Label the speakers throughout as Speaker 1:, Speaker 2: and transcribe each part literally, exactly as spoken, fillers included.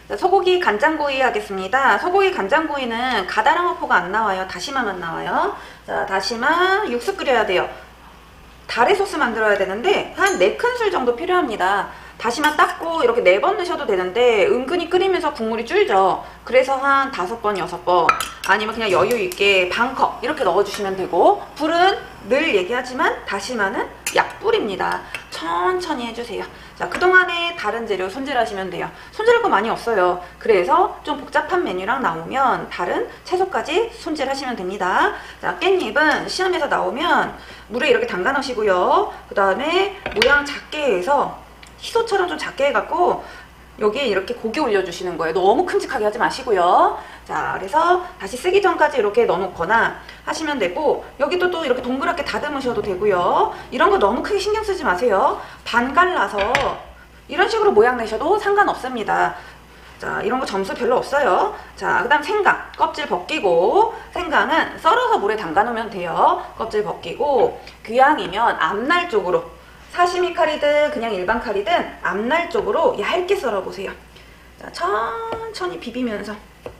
Speaker 1: 자, 소고기 간장구이 하겠습니다. 소고기 간장구이는 가다랑어포가 안 나와요. 다시마만 나와요. 자, 다시마 육수 끓여야 돼요. 다래 소스 만들어야 되는데 한 네 큰술 정도 필요합니다. 다시마 닦고 이렇게 네 번 넣으셔도 되는데 은근히 끓이면서 국물이 줄죠. 그래서 한 다섯 번, 여섯 번 아니면 그냥 여유 있게 반 컵 이렇게 넣어주시면 되고, 불은 늘 얘기하지만 다시마는 약불입니다. 천천히 해주세요. 자, 그동안에 다른 재료 손질하시면 돼요. 손질할 거 많이 없어요. 그래서 좀 복잡한 메뉴랑 나오면 다른 채소까지 손질하시면 됩니다. 자, 깻잎은 시험에서 나오면 물에 이렇게 담가 놓으시고요. 그 다음에 모양 작게 해서 희소처럼 좀 작게 해갖고 여기에 이렇게 고기 올려주시는 거예요. 너무 큼직하게 하지 마시고요. 자, 그래서 다시 쓰기 전까지 이렇게 넣어놓거나 하시면 되고, 여기도 또 이렇게 동그랗게 다듬으셔도 되고요. 이런 거 너무 크게 신경 쓰지 마세요. 반 갈라서 이런 식으로 모양 내셔도 상관없습니다. 자, 이런 거 점수 별로 없어요. 자, 그 다음 생강 껍질 벗기고, 생강은 썰어서 물에 담가 놓으면 돼요. 껍질 벗기고, 귀향이면 앞날 쪽으로, 사시미 칼이든 그냥 일반 칼이든 앞날 쪽으로 얇게 썰어보세요. 자, 천천히 비비면서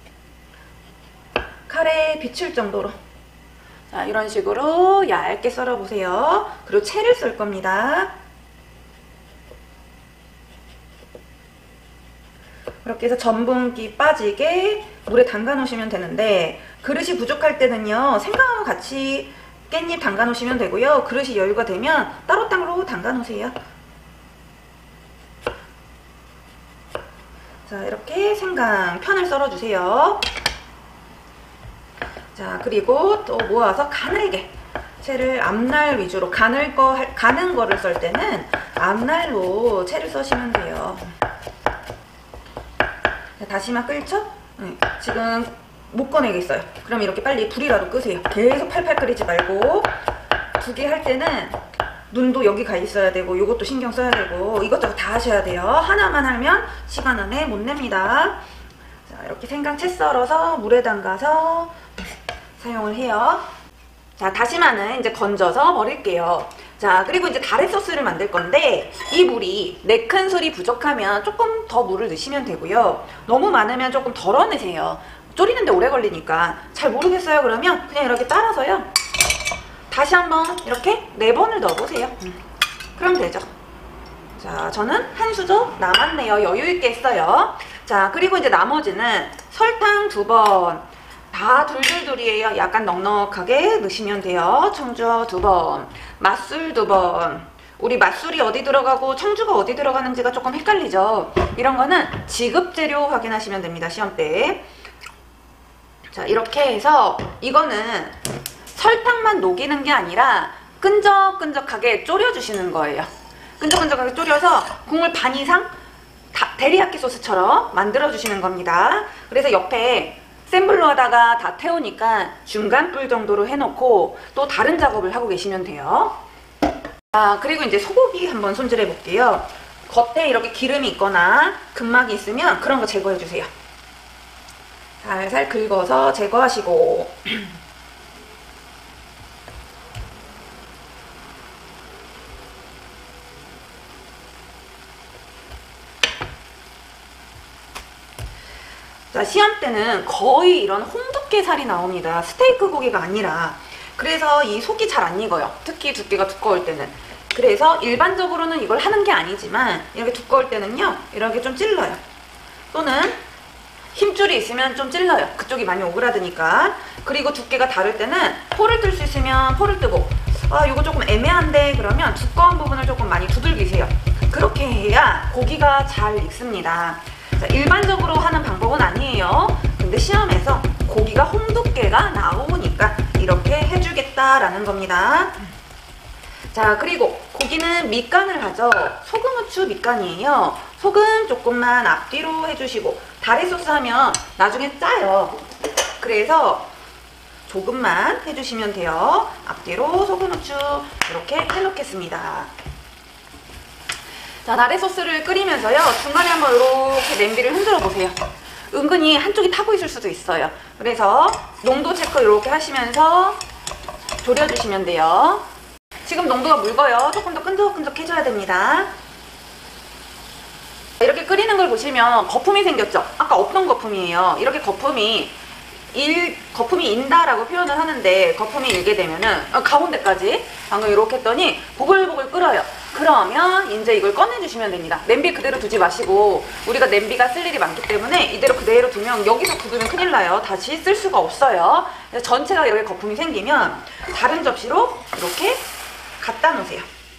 Speaker 1: 칼에 비칠 정도로, 자, 이런 식으로 얇게 썰어보세요. 그리고 채를 썰 겁니다. 이렇게 해서 전분기 빠지게 물에 담가 놓으시면 되는데, 그릇이 부족할 때는요 생강하고 같이 깻잎 담가 놓으시면 되고요. 그릇이 여유가 되면 따로따로 담가 놓으세요. 자, 이렇게 생강 편을 썰어 주세요. 자, 그리고 또 모아서 가늘게 채를 앞날 위주로, 가늘 거, 가는 거를 썰 때는 앞날로 채를 써시면 돼요. 자, 다시마 끓죠? 네, 지금 못 꺼내겠어요. 그럼 이렇게 빨리 불이라도 끄세요. 계속 팔팔 끓이지 말고, 두 개 할 때는 눈도 여기 가 있어야 되고 이것도 신경 써야 되고 이것저것 다 하셔야 돼요. 하나만 하면 시간 안에 못 냅니다. 자, 이렇게 생강 채 썰어서 물에 담가서 사용을 해요. 자, 다시마는 이제 건져서 버릴게요. 자, 그리고 이제 다래 소스를 만들 건데, 이 물이 네 큰술이 부족하면 조금 더 물을 넣으시면 되고요. 너무 많으면 조금 덜어 내세요. 졸이는데 오래 걸리니까. 잘 모르겠어요 그러면 그냥 이렇게 따라서요, 다시 한번 이렇게 네 번을 넣어보세요. 그럼 되죠. 자, 저는 한 수저 남았네요. 여유있게 했어요. 자, 그리고 이제 나머지는 설탕 두 번, 다 둘둘둘이에요. 약간 넉넉하게 넣으시면 돼요. 청주 두 번, 맛술 두 번. 우리 맛술이 어디 들어가고 청주가 어디 들어가는지가 조금 헷갈리죠. 이런 거는 지급재료 확인하시면 됩니다, 시험 때. 자, 이렇게 해서 이거는 설탕만 녹이는 게 아니라 끈적끈적하게 졸여주시는 거예요. 끈적끈적하게 졸여서 국물 반 이상 데리야끼 소스처럼 만들어주시는 겁니다. 그래서 옆에 센 불로 하다가 다 태우니까 중간 불 정도로 해놓고 또 다른 작업을 하고 계시면 돼요. 아, 그리고 이제 소고기 한번 손질해 볼게요. 겉에 이렇게 기름이 있거나 근막이 있으면 그런 거 제거해 주세요. 살살 긁어서 제거하시고, 자, 시험 때는 거의 이런 홍두깨 살이 나옵니다. 스테이크 고기가 아니라. 그래서 이 속이 잘 안 익어요. 특히 두께가 두꺼울 때는. 그래서 일반적으로는 이걸 하는 게 아니지만 이렇게 두꺼울 때는요 이렇게 좀 찔러요. 또는 힘줄이 있으면 좀 찔러요. 그쪽이 많이 오그라드니까. 그리고 두께가 다를 때는 포를 뜰 수 있으면 포를 뜨고, 아, 이거 조금 애매한데 그러면 두꺼운 부분을 조금 많이 두들기세요. 그렇게 해야 고기가 잘 익습니다. 자, 일반적으로 하는 방법은 아니에요. 근데 시험에서 고기가 홍두께가 나오니까 이렇게 해주겠다라는 겁니다. 자, 그리고 고기는 밑간을 하죠. 소금, 후추 밑간이에요. 소금 조금만 앞뒤로 해주시고, 다래 소스 하면 나중에 짜요. 그래서 조금만 해주시면 돼요. 앞뒤로 소금, 후추 이렇게 해놓겠습니다. 자, 다래 소스를 끓이면서요 중간에 한번 이렇게 냄비를 흔들어 보세요. 은근히 한쪽이 타고 있을 수도 있어요. 그래서 농도 체크 이렇게 하시면서 졸여주시면 돼요. 지금 농도가 묽어요. 조금 더 끈적끈적해져야 됩니다. 이렇게 끓이는 걸 보시면 거품이 생겼죠? 아까 없던 거품이에요. 이렇게 거품이 일, 거품이 인다라고 표현을 하는데 거품이 일게 되면은 어, 가운데까지 방금 이렇게 했더니 보글보글 끓어요. 그러면 이제 이걸 꺼내주시면 됩니다. 냄비 그대로 두지 마시고 우리가 냄비가 쓸 일이 많기 때문에 이대로 그대로 두면 여기서 굳으면 큰일 나요. 다시 쓸 수가 없어요. 그래서 전체가 이렇게 거품이 생기면 다른 접시로 이렇게 갖다 놓으세요.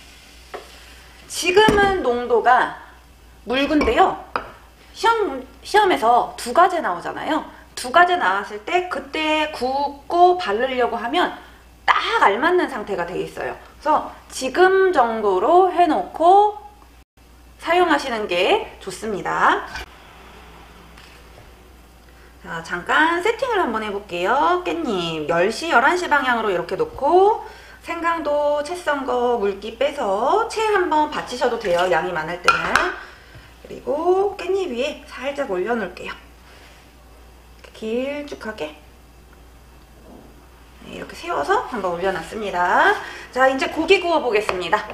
Speaker 1: 지금은 농도가 묽은데요. 시험, 시험에서 두 가지 나오잖아요. 두 가지 나왔을 때 그때 굽고 바르려고 하면 딱 알맞는 상태가 돼 있어요. 그래서 지금 정도로 해놓고 사용하시는 게 좋습니다. 자, 잠깐 세팅을 한번 해볼게요. 깻잎 열 시, 열한 시 방향으로 이렇게 놓고 생강도 채 썬 거 물기 빼서 채 한번 받치셔도 돼요. 양이 많을 때는. 그리고 깻잎 위에 살짝 올려놓을게요. 길쭉하게 네, 이렇게 세워서 한번 올려놨습니다. 자, 이제 고기 구워 보겠습니다.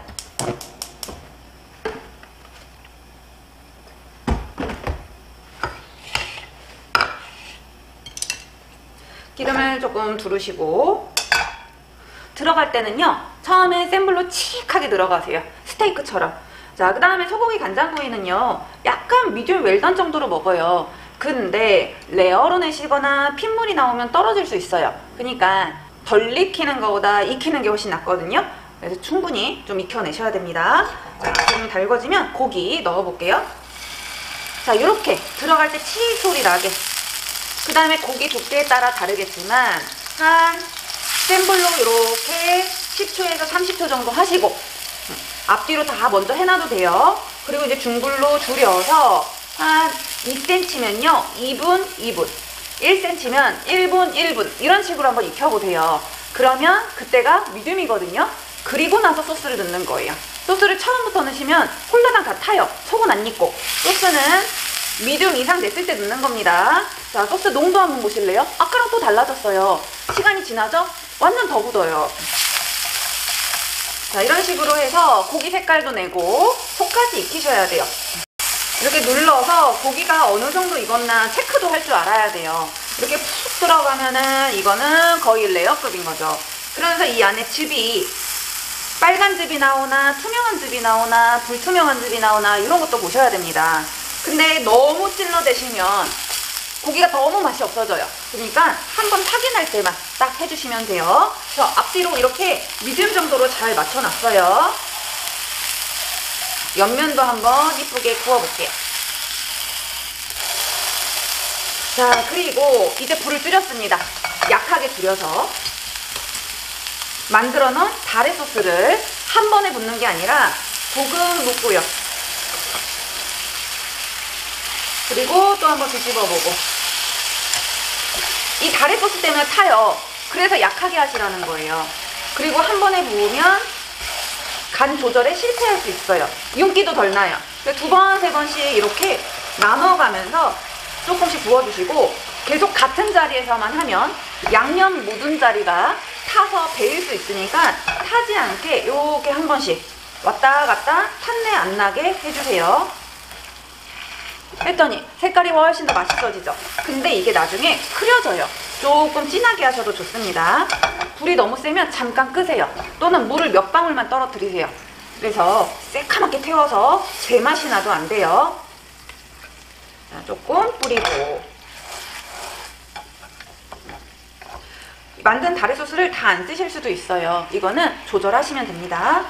Speaker 1: 기름을 조금 두르시고 들어갈 때는요, 처음에 센 불로 칙하게 들어가세요. 스테이크처럼. 자, 그 다음에 소고기 간장구이는요, 약간 미디움 웰던 정도로 먹어요. 근데 레어로 내시거나 핏물이 나오면 떨어질 수 있어요. 그러니까 덜 익히는 것보다 익히는 게 훨씬 낫거든요. 그래서 충분히 좀 익혀내셔야 됩니다. 자, 지금 달궈지면 고기 넣어볼게요. 자, 이렇게 들어갈 때 치 소리 나게. 그 다음에 고기 두께에 따라 다르겠지만 한 센 불로 이렇게 십 초에서 삼십 초 정도 하시고 앞뒤로 다 먼저 해놔도 돼요. 그리고 이제 중불로 줄여서 한 이 센티미터면요 이 분, 이 분, 일 센티미터면 일 분, 일 분 이런 식으로 한번 익혀보세요. 그러면 그때가 미디움이거든요. 그리고 나서 소스를 넣는 거예요. 소스를 처음부터 넣으시면 홀라당 다 타요. 속은 안 익고. 소스는 미디움 이상 됐을 때 넣는 겁니다. 자, 소스 농도 한번 보실래요? 아까랑 또 달라졌어요. 시간이 지나죠? 완전 더 굳어요. 자, 이런 식으로 해서 고기 색깔도 내고 속까지 익히셔야 돼요. 이렇게 눌러서 고기가 어느 정도 익었나 체크도 할 줄 알아야 돼요. 이렇게 푹 들어가면은 이거는 거의 레어급인 거죠. 그러면서 이 안에 즙이 빨간 즙이 나오나 투명한 즙이 나오나 불투명한 즙이 나오나 이런 것도 보셔야 됩니다. 근데 너무 찔러대시면 고기가 너무 맛이 없어져요. 그러니까 한번 확인할 때만 딱 해주시면 돼요. 그래서 앞뒤로 이렇게 미디움 정도로 잘 맞춰놨어요. 옆면도 한번 이쁘게 구워볼게요. 자, 그리고 이제 불을 줄였습니다. 약하게 줄여서 만들어 놓은 다레 소스를 한 번에 붓는 게 아니라 조금 붓고요. 그리고 또 한번 뒤집어보고. 이 다레 소스 때문에 타요. 그래서 약하게 하시라는 거예요. 그리고 한 번에 부으면 간 조절에 실패할 수 있어요. 윤기도 덜 나요. 두 번, 세 번씩 이렇게 나눠가면서 조금씩 부어주시고 계속 같은 자리에서만 하면 양념 묻은 자리가 타서 배일 수 있으니까 타지 않게 이렇게 한 번씩 왔다 갔다 탄내 안 나게 해주세요. 했더니 색깔이 훨씬 더 맛있어지죠. 근데 이게 나중에 흐려져요. 조금 진하게 하셔도 좋습니다. 불이 너무 세면 잠깐 끄세요. 또는 물을 몇 방울만 떨어뜨리세요. 그래서 새카맣게 태워서 제맛이 나도 안 돼요. 자, 조금 뿌리고. 만든 다레 소스를 다 안 쓰실 수도 있어요. 이거는 조절하시면 됩니다.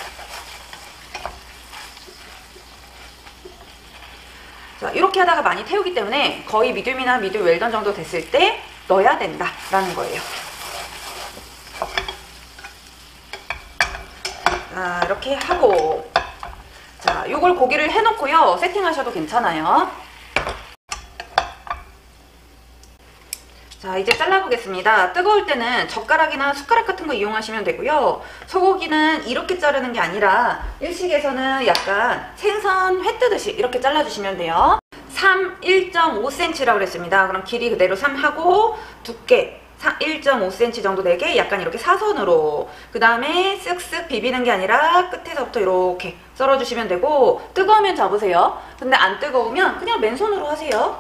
Speaker 1: 자, 이렇게 하다가 많이 태우기 때문에 거의 미디움이나 미디움 웰던 정도 됐을 때 넣어야 된다라는 거예요. 자, 이렇게 하고, 자, 요걸 고기를 해놓고요. 세팅하셔도 괜찮아요. 자, 이제 잘라보겠습니다. 뜨거울 때는 젓가락이나 숟가락 같은 거 이용하시면 되고요. 소고기는 이렇게 자르는 게 아니라 일식에서는 약간 생선 회 뜨듯이 이렇게 잘라주시면 돼요. 삼, 일 점 오 센티미터라고 그랬습니다. 그럼 길이 그대로 삼 하고 두께 일 점 오 센티미터 정도 되게 약간 이렇게 사선으로, 그 다음에 쓱쓱 비비는 게 아니라 끝에서부터 이렇게 썰어주시면 되고, 뜨거우면 잡으세요. 근데 안 뜨거우면 그냥 맨손으로 하세요.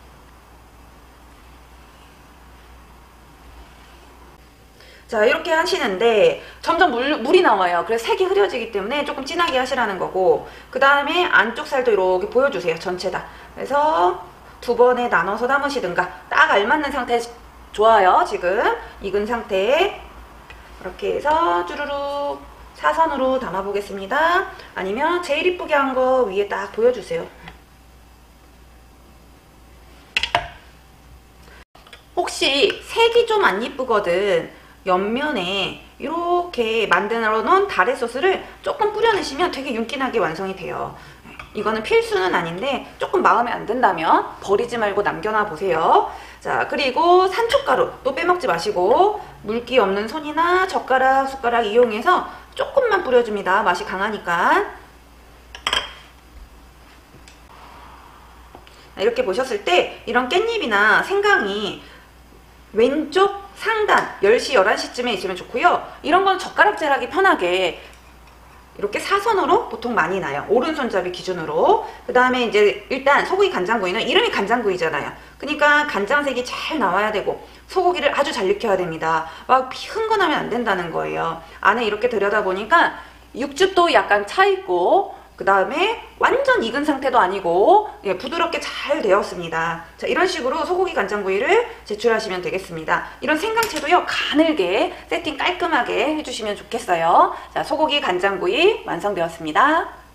Speaker 1: 자, 이렇게 하시는데 점점 물, 물이 나와요. 그래서 색이 흐려지기 때문에 조금 진하게 하시라는 거고, 그 다음에 안쪽 살도 이렇게 보여주세요. 전체 다. 그래서 두 번에 나눠서 담으시든가, 딱 알맞는 상태 좋아요. 지금 익은 상태에 이렇게 해서 쭈루룩 사선으로 담아 보겠습니다. 아니면 제일 이쁘게 한 거 위에 딱 보여주세요. 혹시 색이 좀 안 이쁘거든, 옆면에 이렇게 만들어 놓은 다래 소스를 조금 뿌려내시면 되게 윤기나게 완성이 돼요. 이거는 필수는 아닌데 조금 마음에 안 든다면 버리지 말고 남겨놔 보세요. 자, 그리고 산초가루 또 빼먹지 마시고, 물기 없는 손이나 젓가락, 숟가락 이용해서 조금만 뿌려줍니다. 맛이 강하니까. 이렇게 보셨을 때 이런 깻잎이나 생강이 왼쪽 상단 열 시, 열한 시쯤에 있으면 좋고요. 이런 건 젓가락질하기 편하게 이렇게 사선으로 보통 많이 나요. 오른손잡이 기준으로. 그 다음에 이제 일단 소고기 간장구이는 이름이 간장구이잖아요. 그러니까 간장색이 잘 나와야 되고 소고기를 아주 잘 익혀야 됩니다. 막 흥건하면 안 된다는 거예요. 안에 이렇게 들여다보니까 육즙도 약간 차있고, 그 다음에 완전 익은 상태도 아니고, 예, 부드럽게 잘 되었습니다. 자, 이런 식으로 소고기 간장구이를 제출하시면 되겠습니다. 이런 생강채도요, 가늘게 세팅 깔끔하게 해주시면 좋겠어요. 자, 소고기 간장구이 완성되었습니다.